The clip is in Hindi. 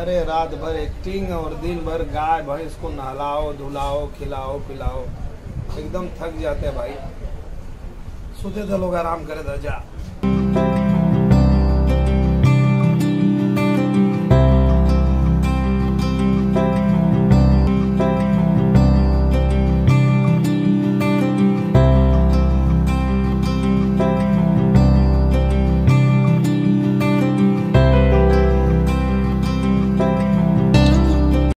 अरे रात भर एक्टिंग और दिन भर गाय भैंस को नहलाओ धुलाओ खिलाओ पिलाओ, एकदम थक जाते हैं भाई। सोते थे लोग आराम करे था जा।